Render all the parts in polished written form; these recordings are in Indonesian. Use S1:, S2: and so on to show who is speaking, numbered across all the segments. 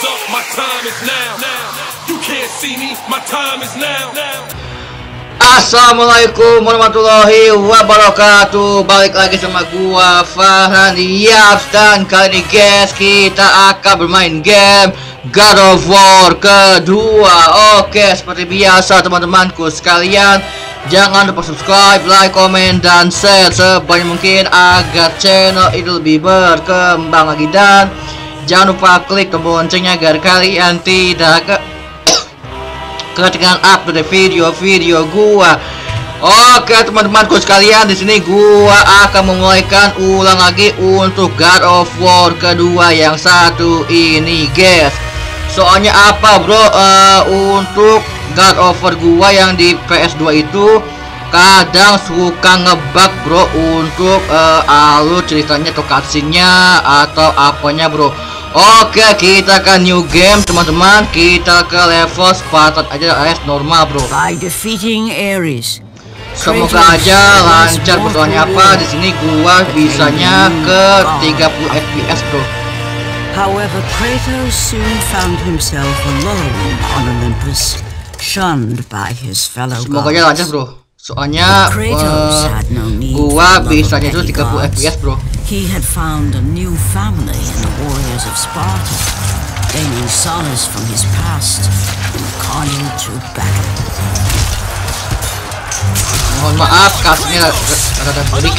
S1: Assalamualaikum warahmatullahi wabarakatuh. Balik lagi sama gua Farhan Yaps, dan kali ini guys kita akan bermain game God of War kedua. Oke, seperti biasa teman-temanku sekalian, jangan lupa subscribe, like, komen, dan share sebanyak mungkin agar channel ini lebih berkembang lagi. Dan jangan lupa klik tombol loncengnya agar kalian tidak ketinggalan update video-video gua. Oke teman-temanku sekalian, di sini gua akan memulaikan ulang lagi untuk God of War kedua yang satu ini guys. Soalnya apa bro, untuk God of War gua yang di PS2 itu kadang suka ngebug bro, untuk alur ceritanya atau cutscene-nya atau apanya bro. Oke, kita akan new game teman-teman. Kita ke level Spartan aja alias normal bro.
S2: By defeating Ares,
S1: semoga aja lancar bro. Soalnya apa, di sini gua bisanya ke 30 fps bro.
S2: However, Kratos soon found himself alone on Olympus, shunned by his fellow gods.
S1: Semoga aja lancar bro. Soalnya gua bisanya itu 30 fps bro.
S2: He had found a new family in the warriors of Sparta, gaining solace from his past and calling to battle.
S1: Mohon maaf, kasihnya rada berik.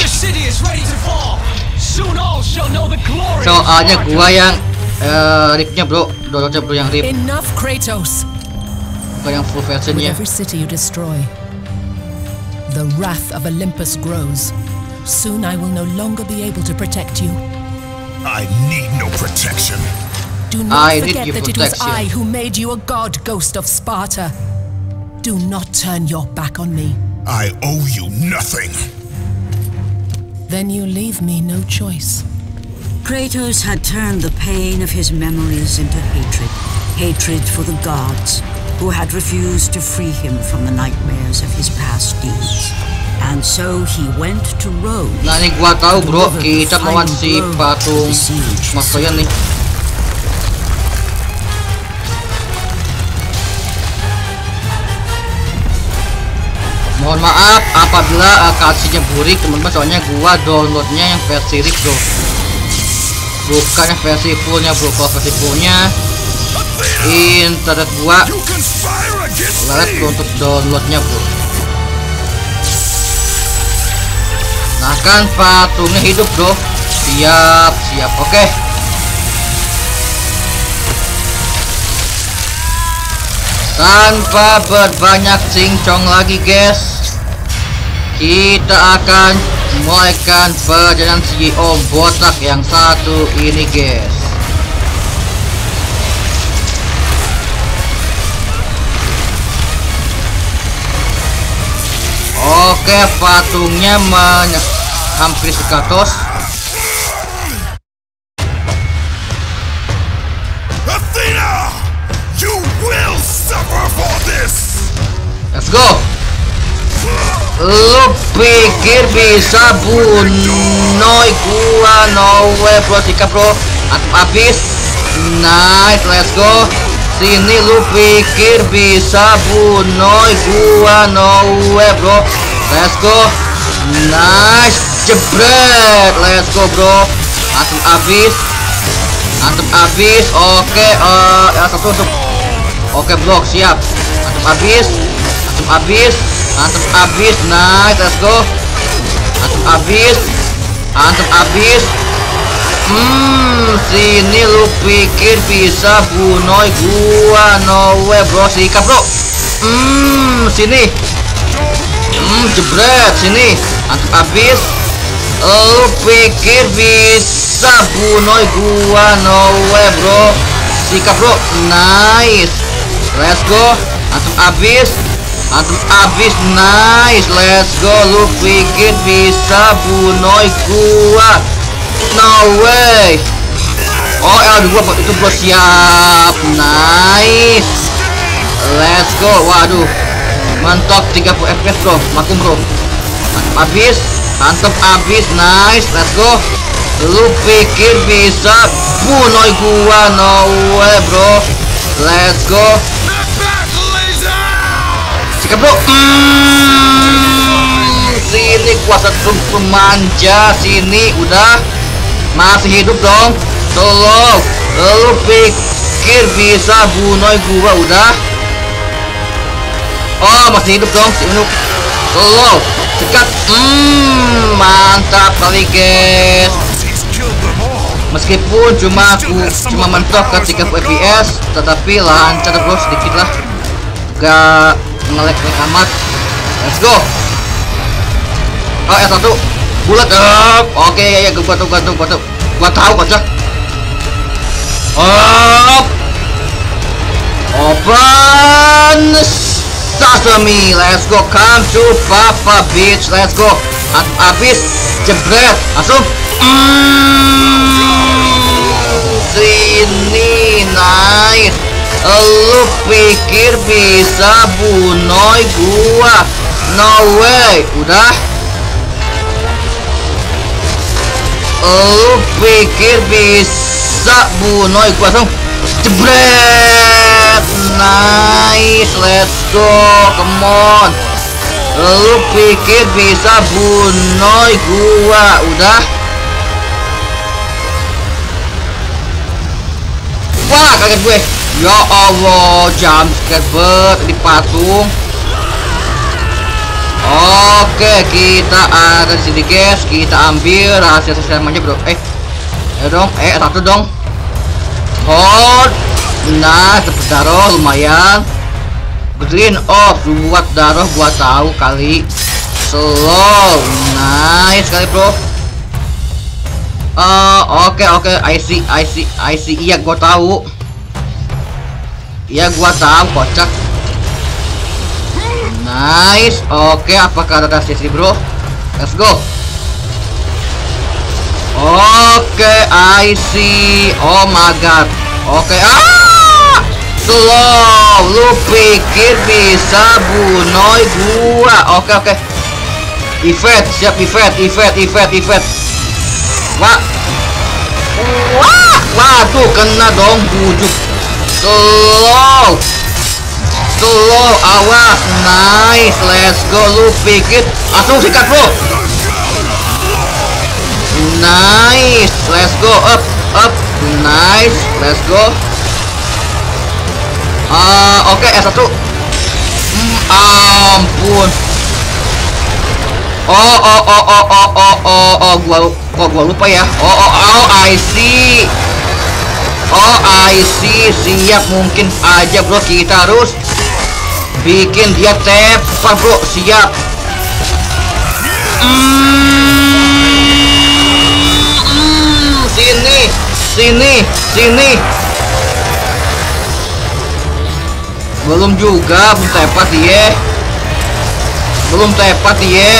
S1: Soalnya gua yang ripnya bro, downloadnya bro yang rip.
S3: Enough, Kratos.
S1: Bukan yang full versionnya.
S3: With every city you destroy, the wrath of Olympus grows. Soon I will no longer be able to protect you.
S4: I need no protection.
S3: Do not forget that it was I who made you a god, Ghost of Sparta. Do not turn your back on me.
S4: I owe you nothing.
S3: Then you leave me no choice.
S2: Kratos had turned the pain of his memories into hatred. Hatred for the gods, who had refused to free him from the nightmares of his past deeds. And so he went to Rome.
S1: Nah ini gua tahu bro, kita melawan si patung Mastoyan nih. Mohon maaf apabila kasihnya burik teman-teman, soalnya gua downloadnya yang versi RIP bro, bukan yang versi fullnya bro. Kalau versi fullnya internet gua lelet bro untuk downloadnya bro. Nah kan patungnya hidup bro. Siap, oke. Tanpa berbanyak cincong lagi guys, kita akan mulaikan perjalanan si Om Botak yang satu ini guys. Oke, patungnya hampir Kratos.
S4: Athena, you will suffer for this.
S1: Let's go. Lu pikir bisa bunuh gua? No way bro, sikap bro. Habis. Nice, let's go. Sini lu pikir bisa bunuh gua? No way bro. Let's go. Nice, jebret. Let's go bro. Langsung habis. Oke, satu untuk. Oke blok, siap. Langsung habis. Nice, let's go. Langsung habis. Sini lu pikir bisa bunuh gua? No way bro, sikap bro. Sini. Jebret, sini. Langsung habis. Lu pikir bisa bunuh gua? No way bro, sikap bro. Nice, let's go. Langsung habis. Nice, let's go. Lu pikir bisa bunuh gua? No way. Oh L2 itu bro, siap. Nice, let's go. Waduh, mentok 30 fps bro, makum bro. Habis, mantap habis. Nice, let's go. Lu pikir bisa bunuh gua? No way bro. Let's go. Sikap bro. Sini kuasa pemanja. Sini udah. Masih hidup dong. Tolong. Lu pikir bisa bunuh gua? Udah. Oh masih hidup dong si Unuk. Tolong. Sekat. Mantap kali guys. Meskipun cuma mentok ke 30 fps, tetapi lancar bro, sedikit lah, gak nge-lag amat. Let's go. Oh S1 bulat up. Oke ya gua tahu kocak. Open sesame. Let's go. Come to Papa bitch. Let's go. Abis jebret langsung. Sini nice. Lu pikir bisa bunuh gua? No way. Udah. Lu pikir bisa bunuh gua? Langsung jebret. Nice. Let's go. Come on. Lu pikir bisa bunuh gua? Udah. Wah kaget gue. Ya Allah, jump scare bet di patung. Oke, kita ada di sini guys. Kita ambil rahasia sistem aja bro. Ya dong, satu dong. Hold. Nah, cepet darah lumayan. Green off, buat darah gua tahu kali. Slow, nice kali bro. Oke, I see. Iya gua tahu. Iya gua tahu kocak. Nice. Oke, apakah ada sisi bro? Let's go. Oke, I see. Oh my god. Oke, slow. Lu pikir bisa bunuh gua? Oke. Event, siap event. Waduh, kena dong bujuk. Slow, awas. Nice, let's go. Lu pikir langsung sikat bro. Nice, let's go. Up. Nice, let's go. Oke, S1. Ampun. Gua lupa ya. I see. Siap, mungkin aja bro, kita harus bikin dia tepar bro. Siap. Sini. Belum juga, belum tepat dia.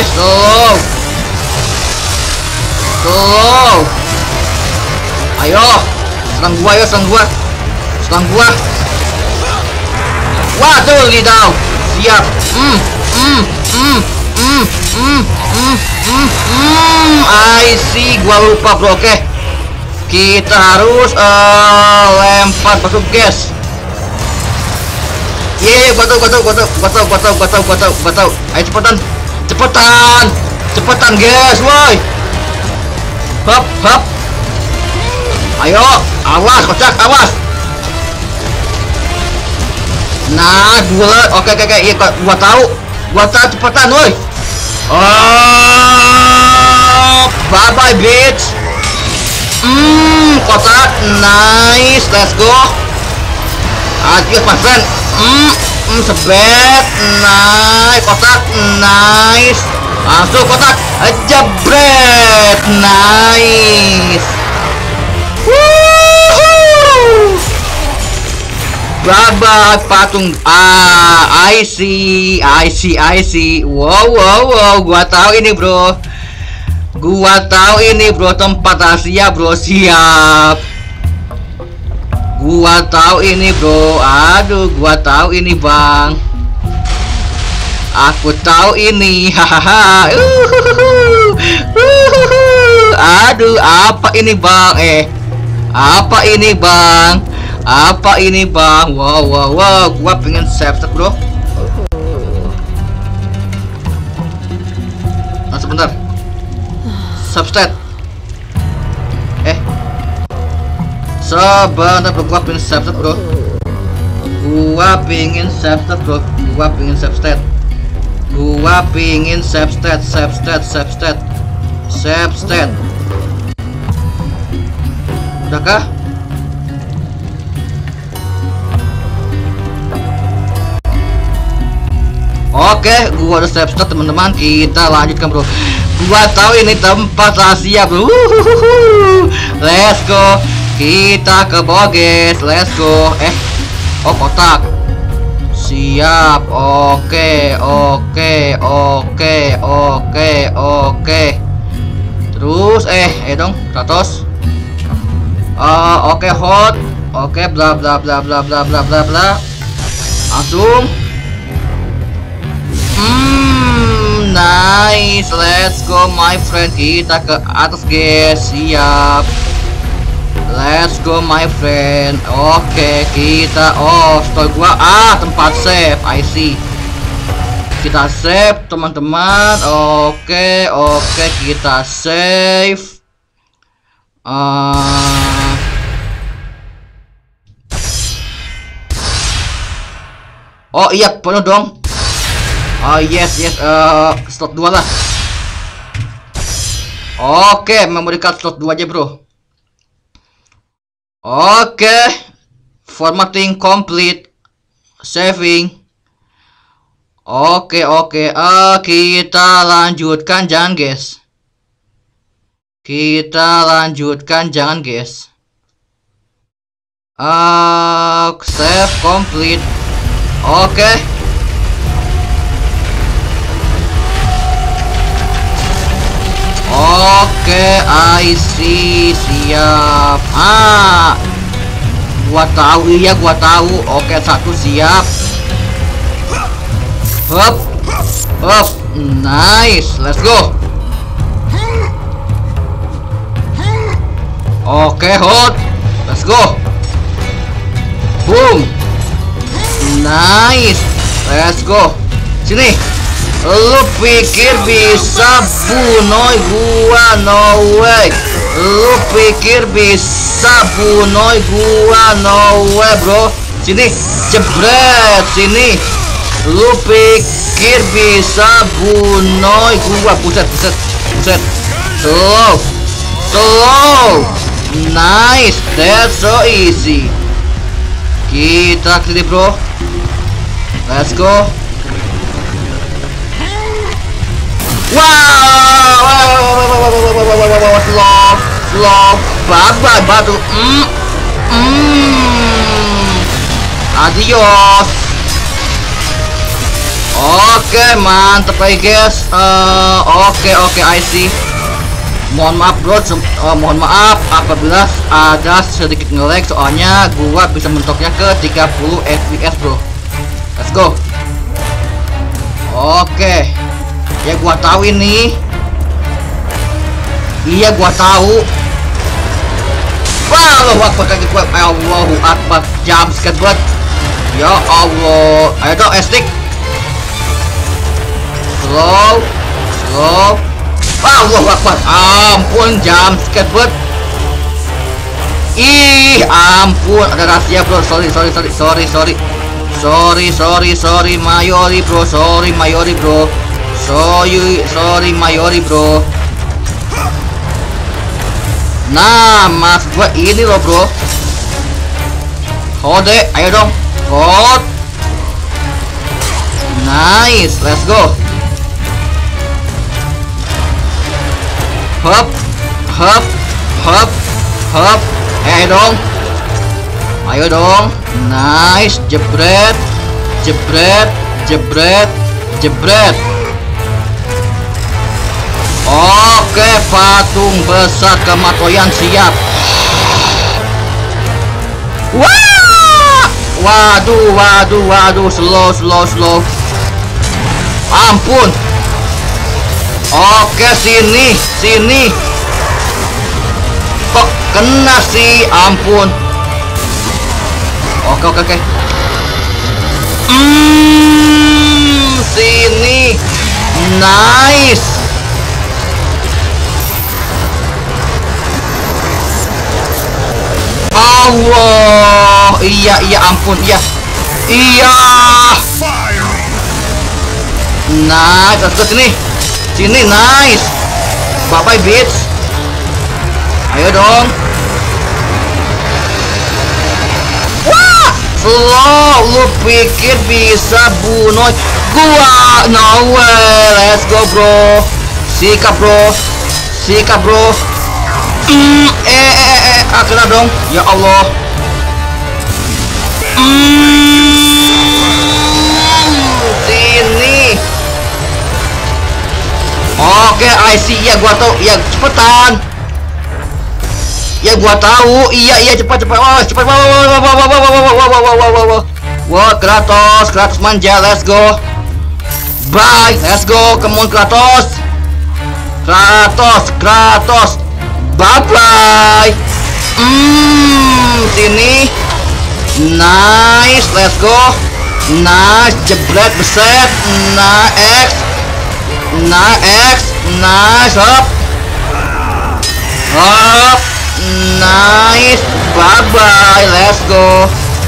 S1: Slow. Ayo, serang gua. Waduh, lidau. Siap. I see, gua lupa bro. Oke. Kita harus lempar masuk gas. Gua tahu. Ayo cepetan guys, woi. Hop. Ayo, awas kocak, awas. Nah, bulat. Oke, iya gua tahu cepetan, woi. Bye bye bitch. Kotak, nice, let's go. Adios my friend. Sebet, nice, kotak, nice. Langsung kotak, jebret, nice. Bye patung. I see. Wow, gua tahu ini bro, tempat rahasia bro. Siap. Gua tahu ini bro. Aduh, gua tahu ini bang. Aku tahu ini. Hahaha. aduh, apa ini bang? Apa ini bang? Apa ini bang? Wow, gua pengen save stat bro. Nah sebentar, save stat. Sebentar bro, gua pengen save stat bro. Gua pengen save stat bro. Gua pengen save stat. Gua pengen save stat. Save stat. Udahkah? Oke, gua udah save stat teman-teman. Kita lanjutkan bro. Gua tahu ini tempat rahasia bro. Let's go. Kita ke bawah guys. Let's go. Oh kotak. Siap. Oke. Terus dong Kratos. Oke hot. Oke bla bla bla bla bla bla bla bla. Langsung. Nice. Let's go my friend. Kita ke atas guys. Siap. Let's go my friend. Oke, kita store gua tempat save. I see. Kita save teman-teman. Oke, kita save. Oh iya, penuh dong. Oh yes, slot 2 lah. Oke, memory card slot 2 aja bro. Oke, formatting complete, saving. Oke, kita lanjutkan jangan guys. Save complete. Oke. Oke, I see. Siap. Gua tahu. Oke, 1 siap. Hop. Nice. Let's go. Oke, hot. Let's go. Boom. Nice. Let's go. Sini. Lu pikir bisa bunuh gua? No way. Lu pikir bisa bunuh gua? No way bro. Sini, jebret. Sini. Lu pikir bisa bunuh gua? Buset. Slow. Nice. That's so easy. Kita kesini bro. Let's go. Wow, slow, bye batu. Adios. Oke, mantap guys. Oke, I see. Mohon maaf bro, mohon maaf apabila ada sedikit nge-lag, soalnya gua bisa mentoknya ke 30 fps bro. Let's go. Oke. Ya gua tahu ini. Iya gua tahu. Allahu Akbar, kaki gua. Allahu Akbar, jump scare banget. Ya Allah. Ayo dong stick. Slow. Allahu Akbar. Ampun, jump scare banget. Ih, ampun, ada rahasia bro. Sorry. Mayori bro. Sorry Mayori bro. Nah, mas gua ini loh bro. Kode, ayo dong. Hot. Nice, let's go. Hop. Ayo dong. Nice, jebret. Oke, patung besar kematoyan siap. Waduh, slow. Ampun. Oke, sini. Kena sih, ampun. Oke. Sini. Nice. Allah. Iya, ampun, iya. Nice, let's go sini. Sini, nice. Bye-bye, bitch. Ayo dong. Wah, slow. Lu pikir bisa bunuh gua? No way. Let's go, bro. Sikap, bro. Kena dong. Ya Allah. Sini. Oke, I see. Ya gua tahu. Ya cepetan. Ya gua tahu. Iya cepat. Cepat. Wah, Kratos manja. Let's go. Bye. Let's go. Come on, Kratos. Bye bye. Sini. Nice. Let's go. Nice. Jebret beset. Nice. Nice. Up. Nice. Bye bye. Let's go.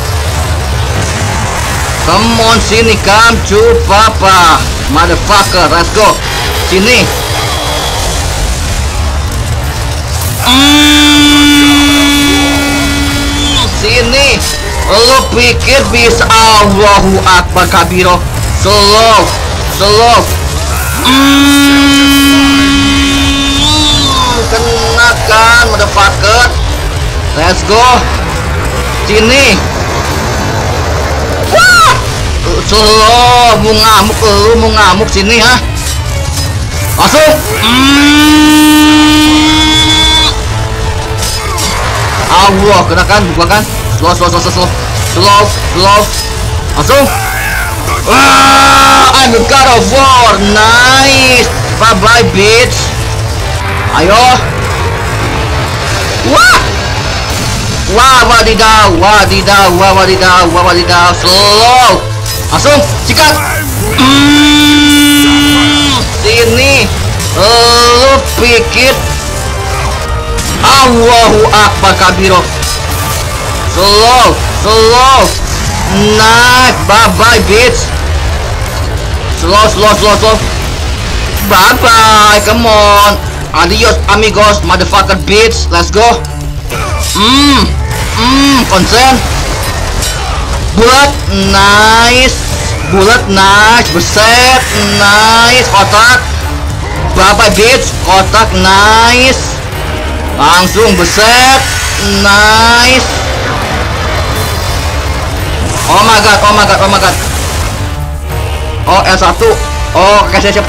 S1: Come on, sini. Come to papa, motherfucker. Let's go. Sini. Sini. Lo pikir bisa? Allahu Akbar kabiro. Slow. Kenakan, motherfucker. Let's go. Sini. Wah. Slow. Mau ngamuk sini, ha? Masuk. Allah, kenakan, bukan kan? Slow. Masuk. I'm the God of War. Nice. Bye bye, bitch. Ayo. Wadidaw. Slow. Langsung sikat. Sini. Lu pikir? Allahu Akbar kabiro. Slow. Nice. Bye bye, bitch. Slow. Bye bye. Come on. Adios, amigos, motherfucker, bitch. Let's go. Konsen. Bulat. Nice. Beset. Nice. Kotak. Bye bye, bitch. Kotak. Nice. Langsung beset. Nice. Oh my god. Oh, L1. Oh, oke, siap.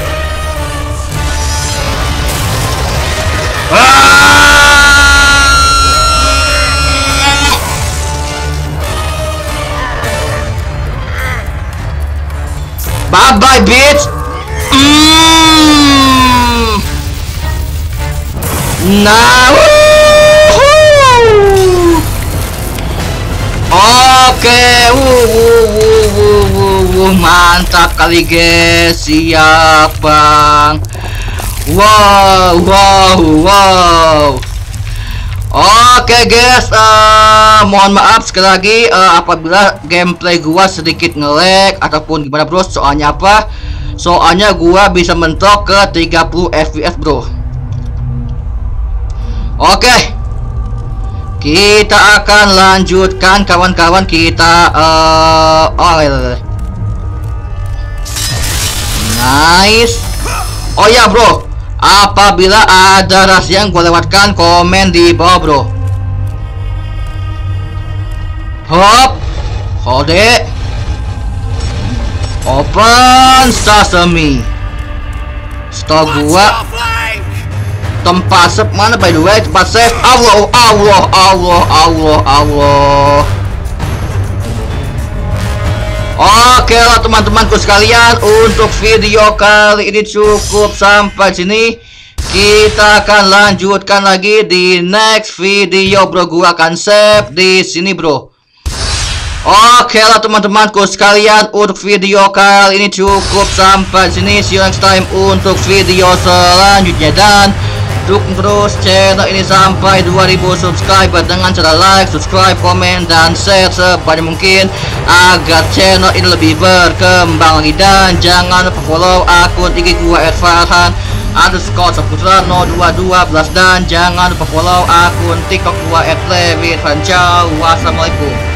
S1: Bye bye, bitch. Nah. Oke. Mantap kali, guys. Siap, Bang. Wow. Oke, guys, mohon maaf sekali lagi apabila gameplay gua sedikit nge-lag ataupun gimana, bro. Soalnya apa? Soalnya gua bisa mentok ke 30 fps, bro. Oke. Kita akan lanjutkan, kawan-kawan. Kita nice. Oh ya, bro. Apabila ada rahasia yang gue lewatkan, komen di bawah, bro. Hop. Kode. Open sesame. Stok gua. Tempat save mana, by the way? Tempat save. Allah. Oke lah, teman-temanku sekalian, untuk video kali ini cukup sampai sini. Kita akan lanjutkan lagi di next video, bro. Gua akan save di sini, bro. Oke lah teman-temanku sekalian, untuk video kali ini cukup sampai sini. See you next time untuk video selanjutnya, dan dukung terus channel ini sampai 2000 subscriber dengan cara like, subscribe, komen, dan share sebanyak mungkin agar channel ini lebih berkembang lagi. Dan jangan lupa follow akun IG gua @farhan_saputra0212, dan jangan lupa follow akun TikTok gua @levitrancaw. Wassalamualaikum.